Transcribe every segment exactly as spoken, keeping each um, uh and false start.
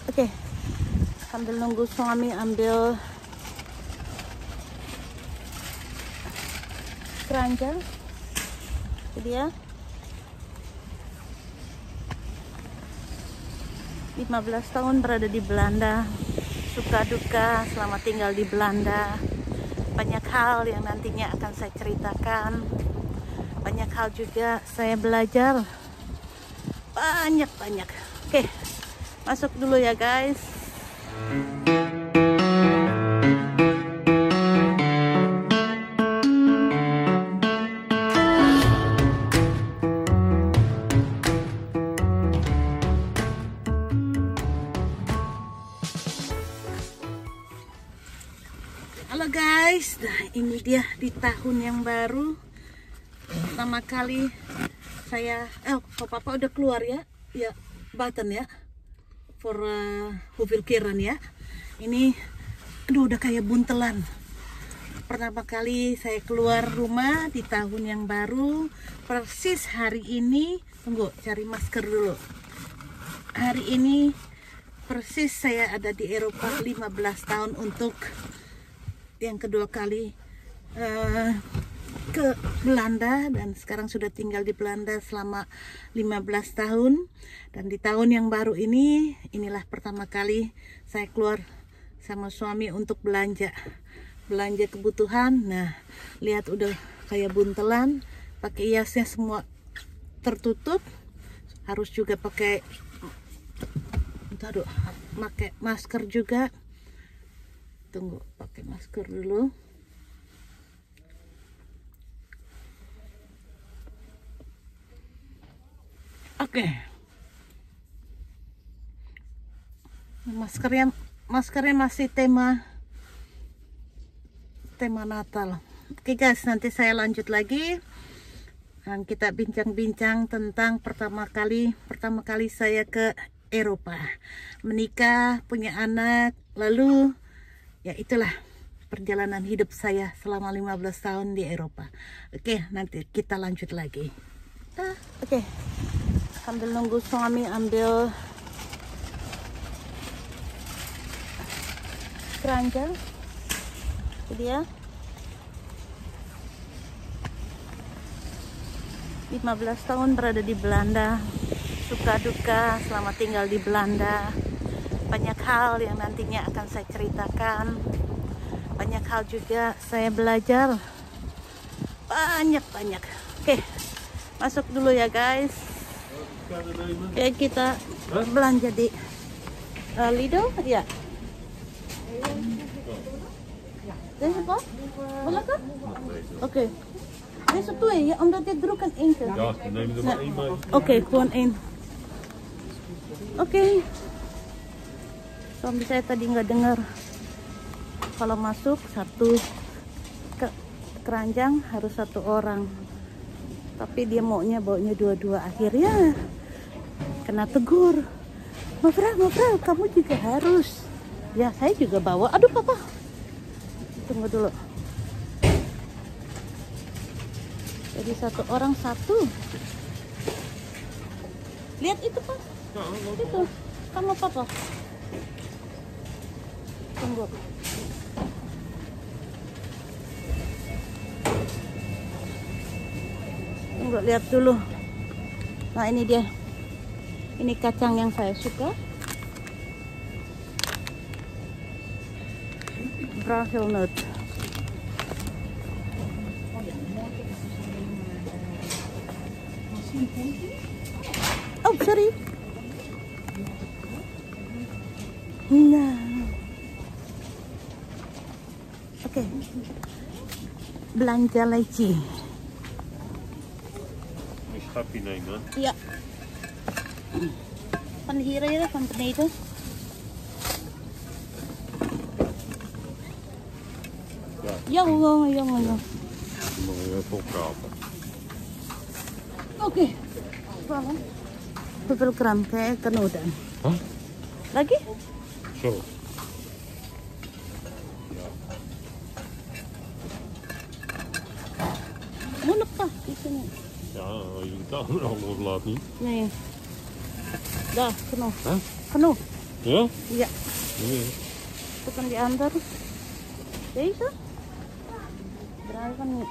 Oke, sambil nunggu suami ambil keranjang. Jadi ya, lima belas tahun berada di Belanda, suka duka selama tinggal di Belanda. Banyak hal yang nantinya akan saya ceritakan. Banyak hal juga saya belajar. Banyak-banyak. Oke, masuk dulu ya guys. Halo guys, nah ini dia di tahun yang baru. Pertama kali saya, eh kok papa udah keluar ya? Ya, button ya, for uh, hoeveelkeren ya. Ini, aduh udah kayak buntelan. Pertama kali saya keluar rumah di tahun yang baru, persis hari ini. Tunggu, cari masker dulu. Hari ini persis saya ada di Eropa lima belas tahun untuk yang kedua kali uh, ke Belanda, dan sekarang sudah tinggal di Belanda selama lima belas tahun. Dan di tahun yang baru ini, inilah pertama kali saya keluar sama suami untuk belanja belanja kebutuhan. Nah, lihat udah kayak buntelan, pakai hiasnya semua tertutup, harus juga pakai aduh, pakai masker juga. Tunggu, pakai masker dulu. Oke. Maskernya maskernya masih tema tema Natal. Oke guys, nanti saya lanjut lagi dan kita bincang-bincang tentang pertama kali pertama kali saya ke Eropa, menikah, punya anak, lalu ya itulah perjalanan hidup saya selama lima belas tahun di Eropa. Oke, nanti kita lanjut lagi. Ah, oke, sambil nunggu suami ambil keranjang. Jadi ya, lima belas tahun berada di Belanda, suka duka selama tinggal di Belanda. Banyak hal yang nantinya akan saya ceritakan. Banyak hal juga saya belajar. Banyak-banyak. Oke, masuk dulu ya guys. Ya, kita belanja di uh, Lidl. Ya. Deze wat? Welke? Oké. Deze twee, ja, omdat dit druk kan eten. Ja, dan nemen we er maar één mee. Oké, okay, gewoon één. Oke. Okay. Suami saya tadi nggak dengar kalau masuk satu ke keranjang harus satu orang, tapi dia maunya bawanya dua-dua. Akhirnya kena tegur. Mafra, Mafra, kamu juga harus. Ya, saya juga bawa. Aduh papa, tunggu dulu. Jadi satu orang satu. Lihat itu pak, itu kamu papa. Tunggu. Tunggu, lihat dulu. Nah ini dia. Ini kacang yang saya suka. Hazelnut. Oh sorry. Nah. Oke, okay. Belanja lagi. Een schapje nemen. Ja. Van hier hier, van beneden. Ja, jongen, jongen, jongen. Moet je even oppraten. Oke. Waarom? Hoeveel gram kayak kenudan? Hah? Lagi? Zo. Munek pa, itu nih. Ja, als je de camera loslaat niet. Nih. Dah, penuh. Hah? Penuh. Ja? Ja, Nee. itu kan di antar. Deze? Draai kan niet.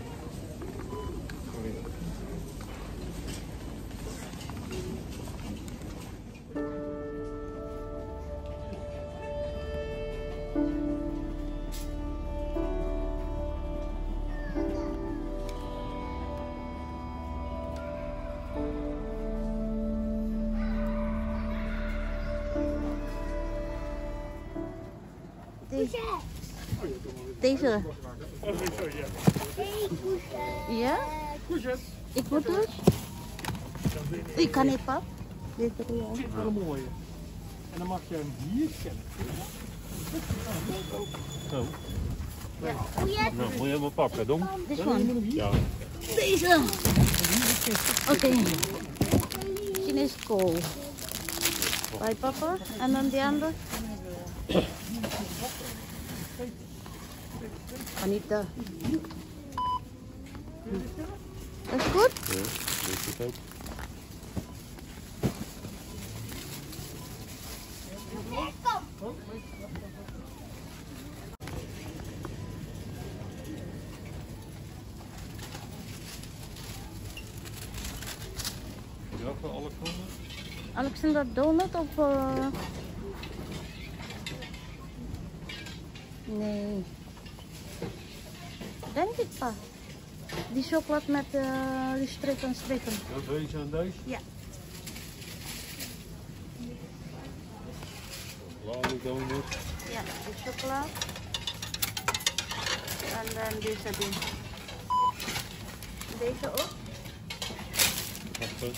Deze. Deze. Ja? Ik moet dus. Ik kan niet, pap. Dit is ja. Dit is wel een mooie. En dan mag je hem hier scannen. Zo. Ja. Nou, moet je hem pakken, Dom? This one. Ja. Deze. Oké. Chinese kool. Bij papa. En dan die andere. Anita. Dat is goed? Ja, dat is het ook. Ja, voor alle kronen? Alexander donut of... Uh... Nee. Denk ik pa. Die chocolade met uh, die strepen strepen. Ja, deze en deze? Ja. Lolly donut. Ja, die chocolade. En dan deze ding. Deze ook. Wacht.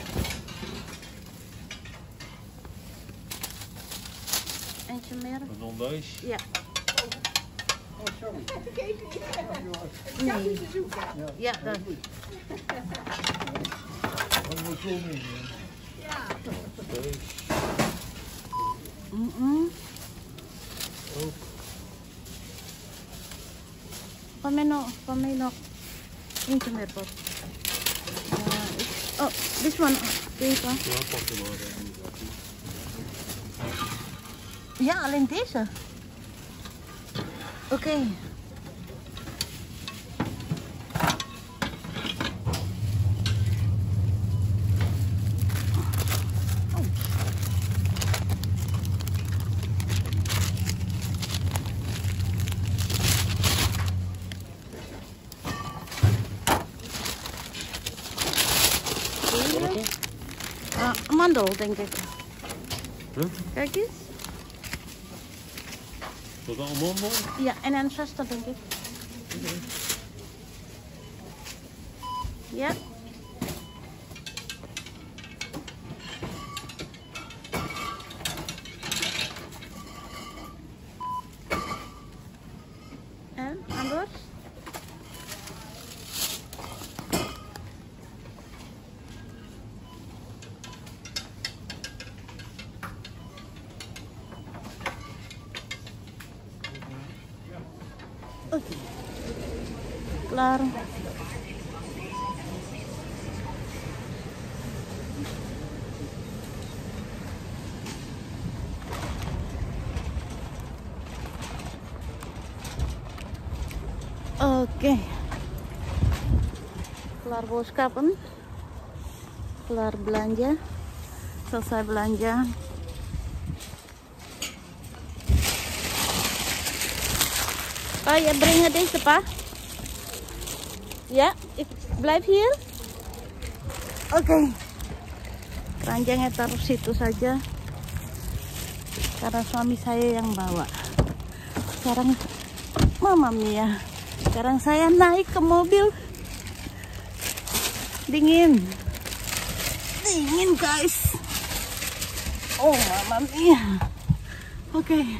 Eentje meer. En dan deze? Ja. Oh, sorry. Nee. Ja, dat. Dat moet zo mee. Deze. Mm -mm. Ook. Pameno, pameno. Eentje meer pap. Uh, oh, this one. Deze. Ja, pak hem maar. Ja, alleen deze. Oké. Okay. Uh, amandel, denk ik. Huh? Kijk eens. Is dat allemaal mooi? Ja, en een zesde, denk ik. Ja. En anders? Oké, okay. Klaar. Oke, okay. Kelar boodschappen, kelar belanja, selesai belanja. Oh ya, brengen deze pa. Ya, ik blijf hier. Oke. Okay. Keranjangnya taruh situ saja. Karena suami saya yang bawa. Sekarang Mama Mia. Sekarang saya naik ke mobil. Dingin. Dingin, guys. Oh, Mama Mia. Oke. Okay.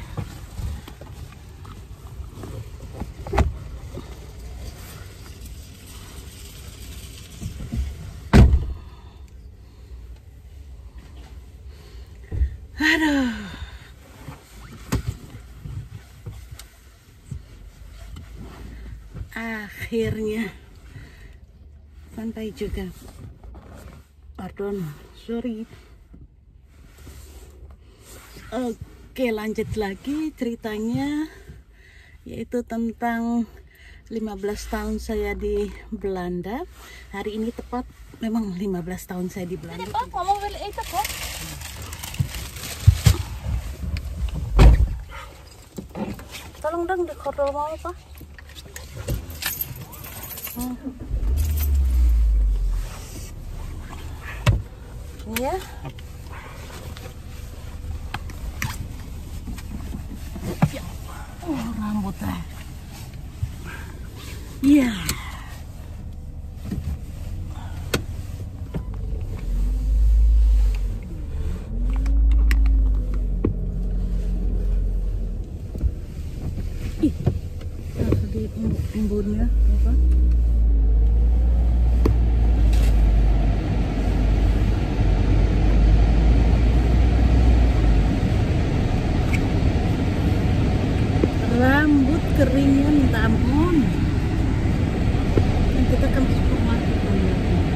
Aduh. Akhirnya sampai juga. Pardon, sorry. Oke, lanjut lagi ceritanya, yaitu tentang lima belas tahun saya di Belanda. Hari ini tepat memang lima belas tahun saya di Belanda. Pak, mama wil eten kok. Tolong dong dikodol mau Pak. Hmm. Ini ya. Ya. Oh, rambutnya. Iya. Ih, harus di embunnya apa? Rambut keringnya minta ampun. Dan kita kan supermarket dulu.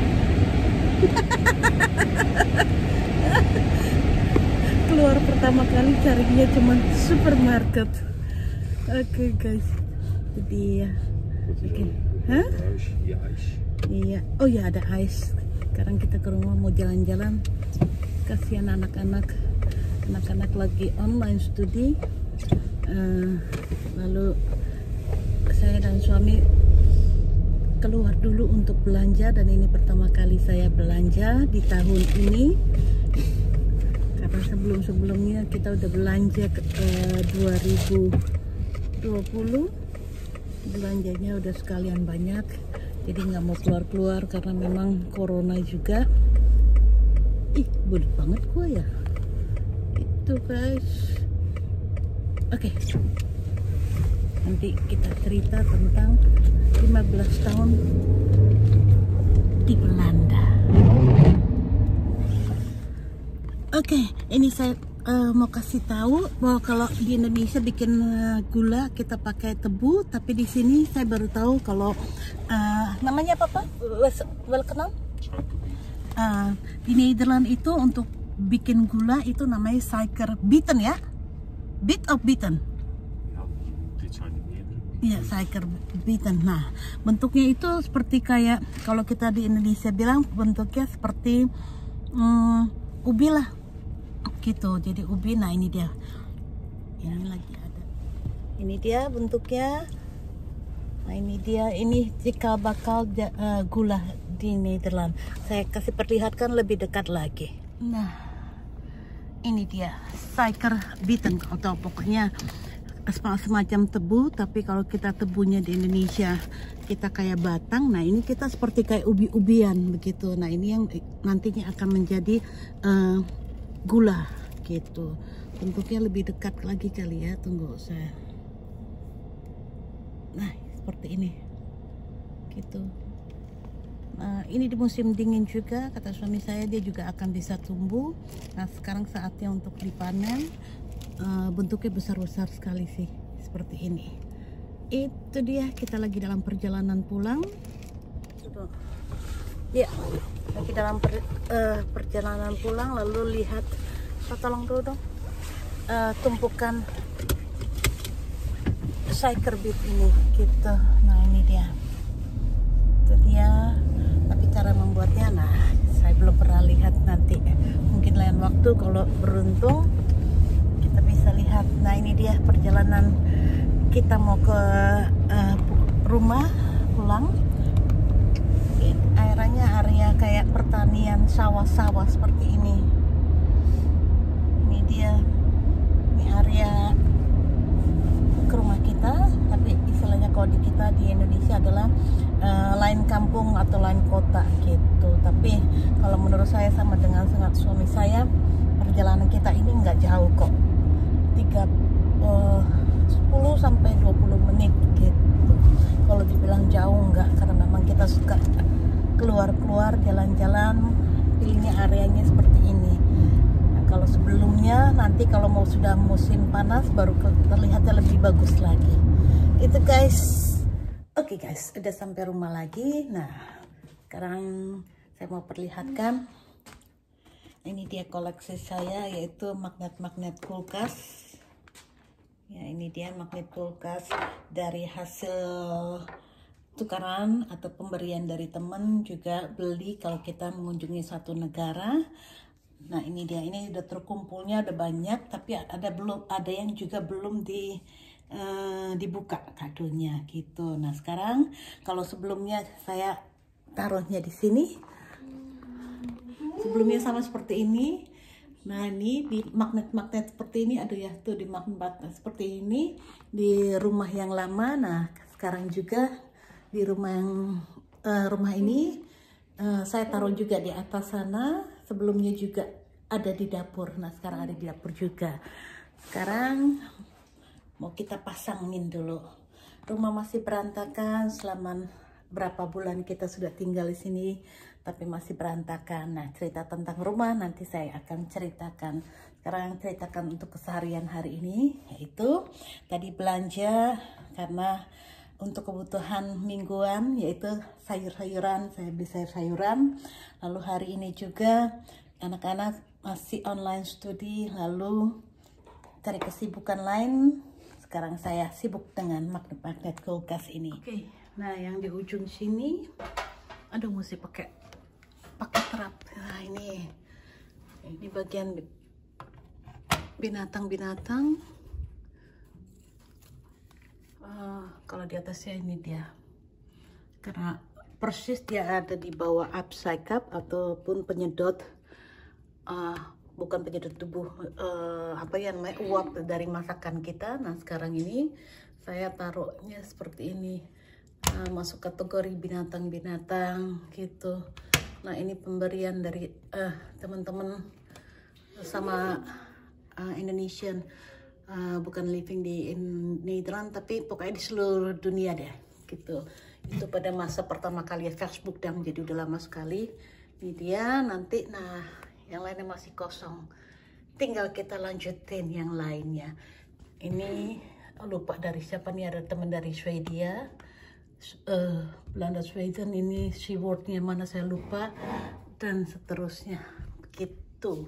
Keluar pertama kali carinya cuma supermarket. Oke okay, guys, itu dia. Oke, okay. Hah? Iya. Oh ya, ada ice. Sekarang kita ke rumah mau jalan-jalan. Kasihan anak-anak. Anak-anak lagi online studi. Uh, lalu saya dan suami keluar dulu untuk belanja, dan ini pertama kali saya belanja di tahun ini, karena sebelum-sebelumnya kita udah belanja ke, uh, dua ribu dua puluh, belanjanya udah sekalian banyak, jadi nggak mau keluar-keluar karena memang corona juga. Ih, bulat banget gua ya itu guys. Oke, okay. Nanti kita cerita tentang lima belas tahun di Belanda. Oke, okay, ini saya uh, mau kasih tahu bahwa kalau di Indonesia bikin uh, gula kita pakai tebu, tapi di sini saya baru tahu kalau uh, namanya apa Pak? Welkenam? Uh, di Nederland itu untuk bikin gula itu namanya suikerbeten ya? Bit of bitten. Iya, suikerbeten. Nah, bentuknya itu seperti kayak kalau kita di Indonesia bilang bentuknya seperti um, ubi lah, gitu. Jadi ubi. Nah, ini dia. Ini lagi ada. Ini dia bentuknya. Nah, ini dia. Ini cikal bakal uh, gula di Nederland. Saya kasih perlihatkan lebih dekat lagi. Nah, ini dia suikerbeten, atau pokoknya semacam tebu, tapi kalau kita tebunya di Indonesia kita kayak batang. Nah, ini kita seperti kayak ubi-ubian begitu. Nah, ini yang nantinya akan menjadi uh, gula gitu. Bentuknya lebih dekat lagi kali ya. Tunggu saya. Nah, seperti ini gitu. Nah, ini di musim dingin juga, kata suami saya, dia juga akan bisa tumbuh. Nah, sekarang saatnya untuk dipanen. Uh, bentuknya besar-besar sekali sih, seperti ini. Itu dia, kita lagi dalam perjalanan pulang. Ya, lagi dalam per, uh, perjalanan pulang. Lalu lihat, oh, tolong dulu dong, uh, tumpukan suikerbeten ini gitu. Nah, ini dia. Itu dia. Tapi cara membuatnya, nah, saya belum pernah lihat. Nanti mungkin lain waktu kalau beruntung kita bisa lihat. Nah, ini dia perjalanan kita mau ke uh, rumah pulang. Areanya area kayak pertanian, sawah-sawah seperti ini. Ini dia, ini area ke rumah kita, tapi istilahnya kalau di kita di Indonesia adalah uh, lain kampung atau lain kota gitu. Tapi kalau menurut saya sama dengan sangat suami saya, perjalanan kita ini nggak jauh kok, tiga uh, sepuluh sampai dua puluh menit gitu. Kalau dibilang jauh nggak, karena memang kita suka keluar-keluar jalan-jalan, pilihnya areanya seperti ini. Nah, kalau sebelumnya nanti kalau mau sudah musim panas baru terlihatnya lebih bagus lagi. Itu guys. Oke okay guys, udah sampai rumah lagi. Nah, sekarang saya mau perlihatkan Ini dia koleksi saya, yaitu magnet-magnet kulkas. Ya, ini dia magnet kulkas dari hasil tukaran atau pemberian dari teman, juga beli kalau kita mengunjungi satu negara. Nah, ini dia, ini udah terkumpulnya, udah banyak, tapi ada belum ada yang juga belum di uh, dibuka kadonya gitu. Nah, sekarang kalau sebelumnya saya taruhnya di sini. Sebelumnya sama seperti ini. Nah, ini di magnet-magnet seperti ini, aduh ya, tuh di magnet seperti ini di rumah yang lama. Nah, sekarang juga di rumah yang uh, rumah ini uh, saya taruh juga di atas sana. Sebelumnya juga ada di dapur. Nah, sekarang ada di dapur juga. Sekarang mau kita pasangin dulu. Rumah masih berantakan selama berapa bulan kita sudah tinggal di sini, tapi masih berantakan. Nah, cerita tentang rumah nanti saya akan ceritakan. Sekarang ceritakan untuk keseharian hari ini, yaitu tadi belanja karena untuk kebutuhan mingguan, yaitu sayur-sayuran. Saya beli sayur-sayuran. Lalu hari ini juga anak-anak masih online studi, lalu cari kesibukan lain. Sekarang saya sibuk dengan magnet-magnet kulkas ini. Oke, nah yang di ujung sini, aduh mesti pakai pakai terap. Nah, ini ini bagian binatang-binatang. Uh, kalau di atasnya ini dia, karena persis dia ada di bawah upside cup ataupun penyedot, uh, bukan penyedot tubuh, uh, apa yang namanya uap dari masakan kita. Nah, sekarang ini saya taruhnya seperti ini, uh, masuk kategori binatang-binatang gitu. Nah, ini pemberian dari uh, teman-teman sama uh, Indonesian, uh, bukan living di Nederland, tapi pokoknya di seluruh dunia deh gitu. Itu pada masa pertama kali ya Facebook, dan menjadi udah lama sekali. Ini dia nanti. Nah, yang lainnya masih kosong, tinggal kita lanjutin yang lainnya. Ini lupa dari siapa nih, ada teman dari Swedia, uh, Belanda Sweden. Ini keywordnya mana saya lupa, dan seterusnya begitu.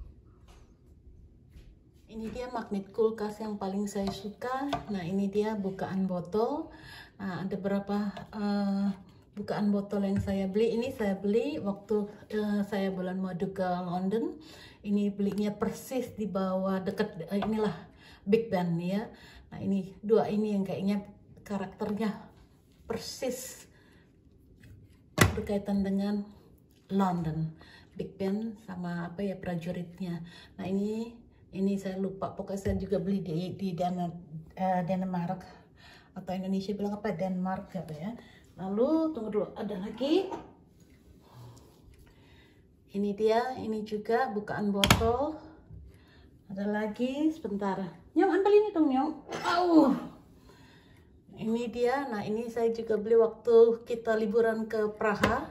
Ini dia magnet kulkas yang paling saya suka. Nah, ini dia bukaan botol. Nah, ada berapa uh, bukaan botol yang saya beli. Ini saya beli waktu uh, saya bulan madu ke London. Ini belinya persis di bawah dekat uh, inilah Big Ben ya. Nah, ini dua ini yang kayaknya karakternya persis berkaitan dengan London, Big Ben sama apa ya, prajuritnya. Nah, ini ini saya lupa, pokoknya saya juga beli di di Denmark, uh, Denmark atau Indonesia bilang apa, Denmark apa ya. Lalu tunggu dulu, ada lagi. Ini dia, ini juga bukaan botol. Ada lagi, sebentar. Nyong, ambil ini dong, Nyong. Au. Ini dia. Nah, ini saya juga beli waktu kita liburan ke Praha,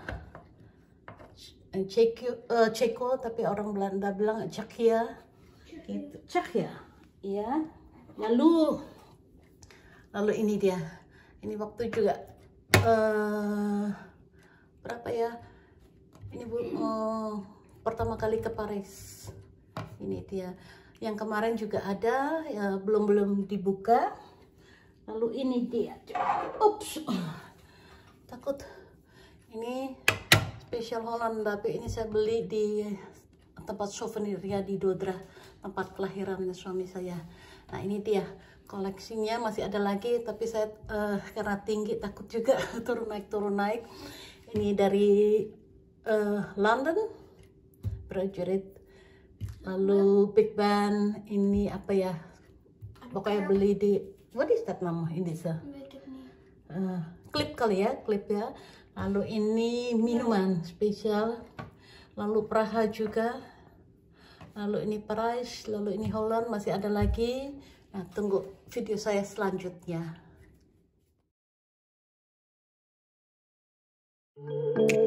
Ceko, uh, Ceko, tapi orang Belanda bilang Czechia. Gitu. Czechia. Iya. Lalu, lalu ini dia. Ini waktu juga Uh, berapa ya, ini bu, uh, pertama kali ke Paris. Ini dia, yang kemarin juga ada ya, belum belum dibuka. Lalu ini dia, ups, takut. Ini spesial Holland, tapi ini saya beli di tempat souvenir ya, di Dordrecht, tempat kelahiran suami saya. Nah, ini dia koleksinya, masih ada lagi, tapi saya uh, karena tinggi takut juga turun naik turun naik. Ini dari uh, London, prajurit. Lalu Big Ben, ini apa ya, pokoknya beli di, what is that nama ini sih? Uh, klip kali ya, klip ya. Lalu ini minuman spesial. Lalu Praha juga. Lalu ini Paris, lalu ini Holland, masih ada lagi. Nah, tunggu video saya selanjutnya.